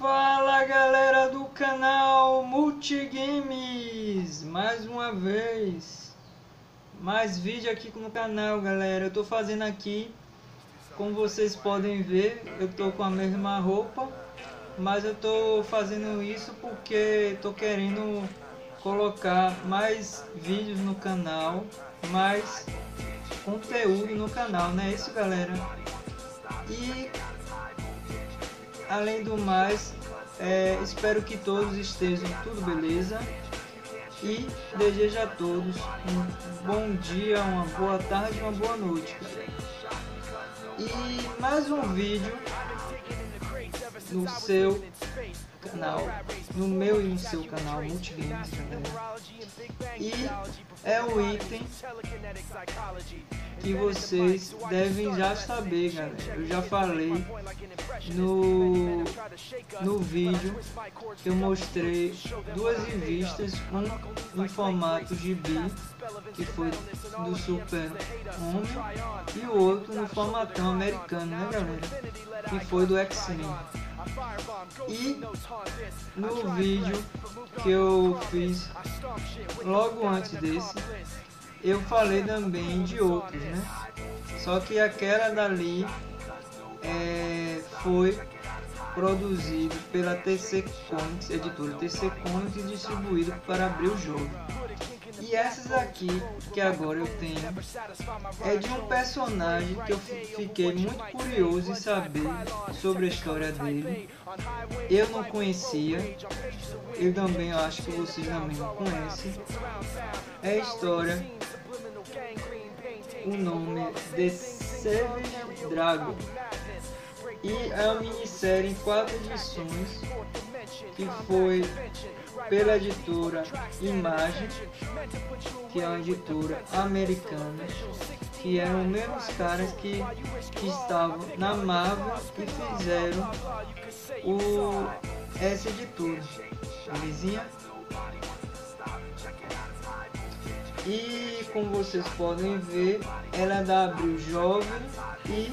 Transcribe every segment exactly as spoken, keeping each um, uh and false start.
Fala galera do canal Multigames, mais uma vez, mais vídeo aqui no canal galera. Eu tô fazendo aqui, como vocês podem ver, eu tô com a mesma roupa, mas eu tô fazendo isso porque tô querendo colocar mais vídeos no canal, mais conteúdo no canal, não é isso galera? E além do mais, é, espero que todos estejam tudo beleza e desejo a todos um bom dia, uma boa tarde, uma boa noite, galera. E mais um vídeo no seu canal, no meu e no seu canal Multigames, galera. E é o item que vocês devem já saber, galera. Eu já falei no, no vídeo que eu mostrei duas revistas, um em formato gibi, que foi do Super Homem, e o outro no formatão americano, né galera, que foi do X-Men. E no vídeo que eu fiz logo antes desse, eu falei também de outros, né? Só que aquela dali é, foi produzido pela T C Comics, editora T C Comics, e distribuído para abrir o jogo. E essas aqui que agora eu tenho é de um personagem que eu fiquei muito curioso em saber sobre a história dele. Eu não conhecia, eu também acho que vocês também não conhecem. É a história, o nome é The Savage Dragon. E é uma minissérie em quatro edições que foi pela editora Image, que é uma editora americana, que eram os mesmos caras que, que estavam na Marvel e fizeram o, essa editora, belezinha? E como vocês podem ver, ela é da Abril Jovem e,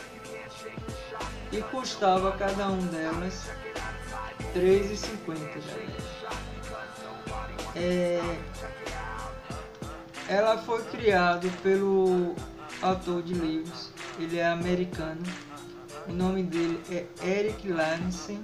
e custava cada um delas três reais e cinquenta centavos. É, ela foi criada pelo autor de livros, ele é americano, o nome dele é Eric Larsen.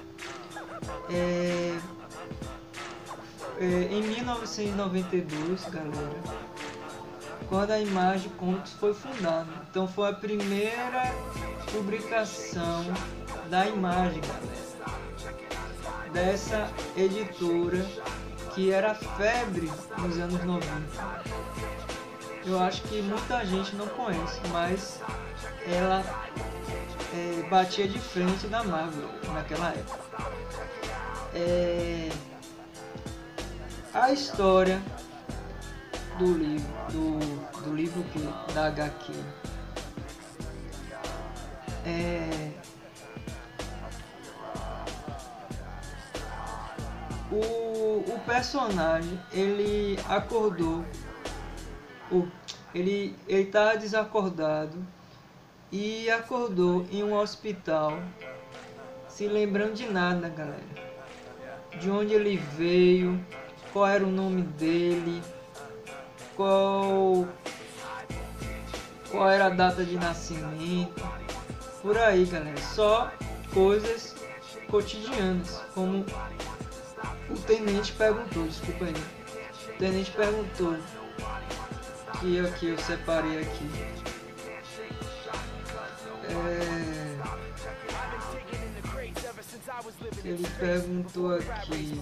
É, é, em mil novecentos e noventa e dois, galera, quando a Image Comics foi fundada, então foi a primeira publicação da Image, galera, dessa editora que era febre nos anos noventa. Eu acho que muita gente não conhece, mas ela é, batia de frente da Marvel naquela época. É, a história do livro, do, do livro que, da H Q, é, O, o personagem, ele acordou, o, ele estava desacordado e acordou em um hospital, se lembrando de nada, galera. De onde ele veio, qual era o nome dele, qual, qual era a data de nascimento, por aí, galera. Só coisas cotidianas, como o tenente perguntou, desculpa aí. O tenente perguntou, que aqui eu separei aqui. É, ele perguntou aqui.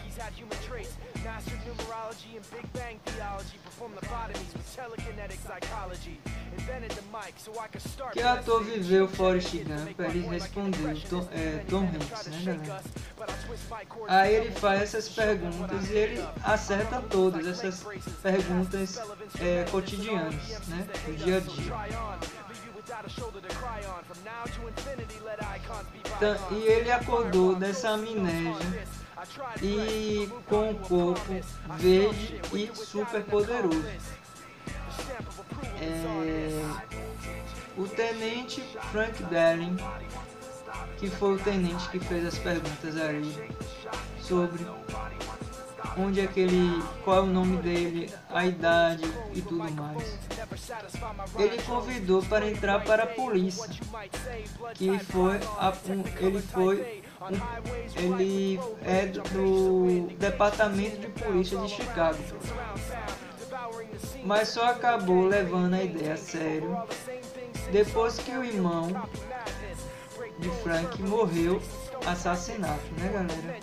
Que ator viveu Forrest Gump? Ele respondeu, Tom, é, Tom Hanks, né galera? Aí ele faz essas perguntas e ele acerta todas essas perguntas é, cotidianas, né, do dia a dia. Então, e ele acordou dessa amnésia e com o corpo verde e super poderoso. É, o tenente Frank Dellin, que foi o tenente que fez as perguntas aí sobre onde é que ele, qual é o nome dele, a idade e tudo mais. Ele convidou para entrar para a polícia, que foi a, um, ele foi um, ele é do departamento de polícia de Chicago, mas só acabou levando a ideia a sério depois que o irmão de Frank morreu assassinato, né, galera?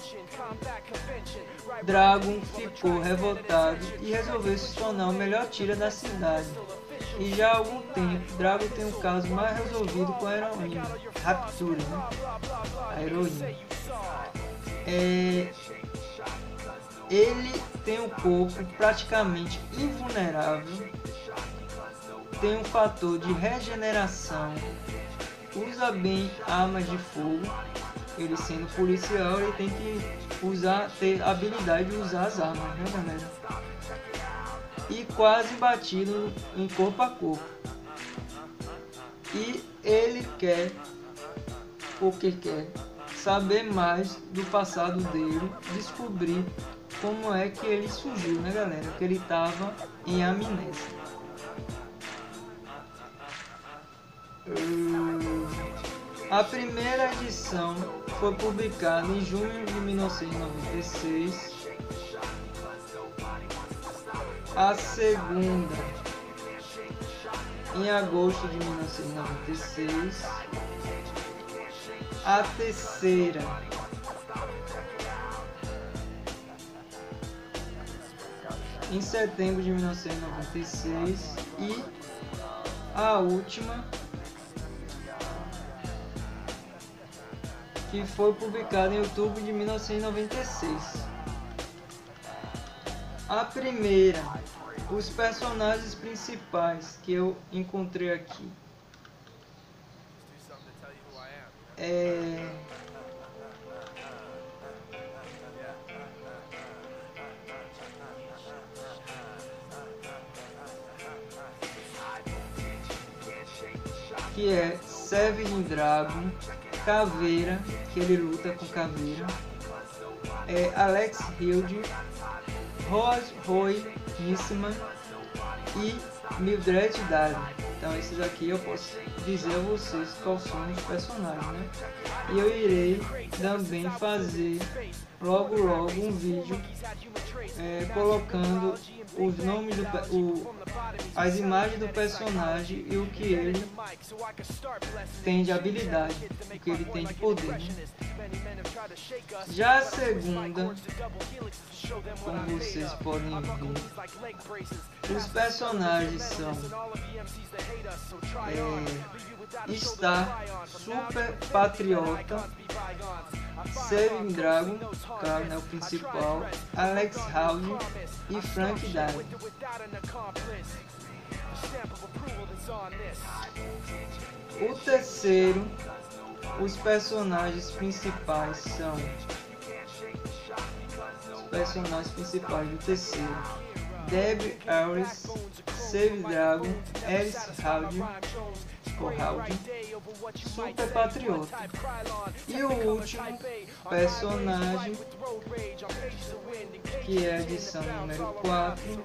Dragon ficou revoltado e resolveu se tornar o melhor tira da cidade. E já há algum tempo, Dragon tem um caso mais resolvido com a heroína, Rapture, né? A heroína. É... Ele tem um corpo praticamente invulnerável, tem um fator de regeneração, usa bem armas de fogo. Ele sendo policial, ele tem que usar, ter a habilidade de usar as armas, né, galera? E quase batido em corpo a corpo. E ele quer, porque quer, saber mais do passado dele, descobrir como é que ele surgiu, né, galera? Que ele estava em amnésia. A primeira edição foi publicada em junho de mil novecentos e noventa e seis. A segunda em agosto de mil novecentos e noventa e seis. A terceira em setembro de mil novecentos e noventa e seis. E a última, que foi publicada em outubro de mil novecentos e noventa e seis. A primeira, os personagens principais que eu encontrei aqui é que é Savage Dragon, Caveira, que ele luta com Caveira, é Alex Hilde, Rose Roy Nisman e Mildred Darling. Então esses aqui eu posso dizer a vocês quais são os personagens, né? E eu irei também fazer logo logo um vídeo é, colocando os nomes do o, as imagens do personagem e o que ele tem de habilidade, o que ele tem de poder, né? Já a segunda, como vocês podem ver, os personagens são é, Star, Super Patriota, Savage Dragon, claro, né, o principal, Alex Halde e Frank Darling. O terceiro, os personagens principais são os personagens principais do terceiro: Debbie Harris, Savage Dragon, Alice Halde, Super Patriota. E o último personagem, que é a edição número quatro,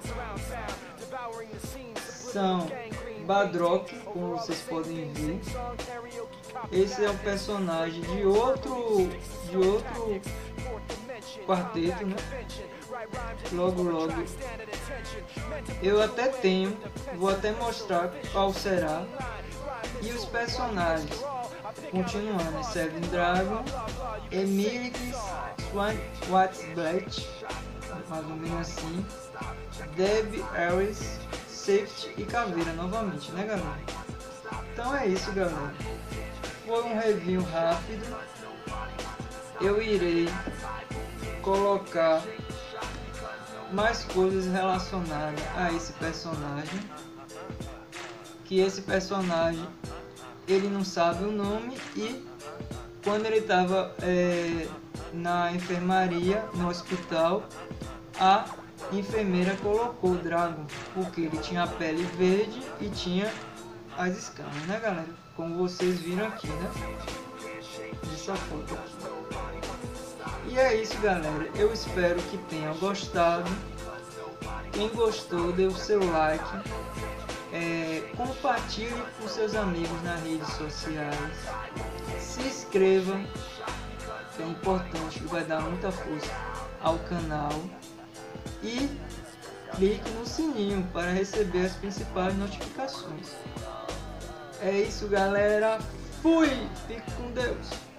são Badrock, como vocês podem ver. Esse é um personagem de outro de outro quarteto, né? Logo logo eu até tenho, vou até mostrar qual será. E os personagens, continuando, Seven Dragon, Emily Swan Wattsblatt, mais ou menos assim, Debbie Harris, Safety e Caveira novamente, né, galera? Então é isso, galera. Foi um review rápido. Eu irei colocar mais coisas relacionadas a esse personagem, que esse personagem ele não sabe o nome, e quando ele estava é, na enfermaria, no hospital, a enfermeira colocou o Dragon porque ele tinha a pele verde e tinha as escamas, né, galera? Como vocês viram aqui, né? dessa foto aqui. E é isso, galera. Eu espero que tenham gostado. Quem gostou, dê o seu like. É, compartilhe com seus amigos nas redes sociais. Se inscreva, que é importante, vai dar muita força ao canal. E clique no sininho para receber as principais notificações. É isso, galera. Fui! Fique com Deus!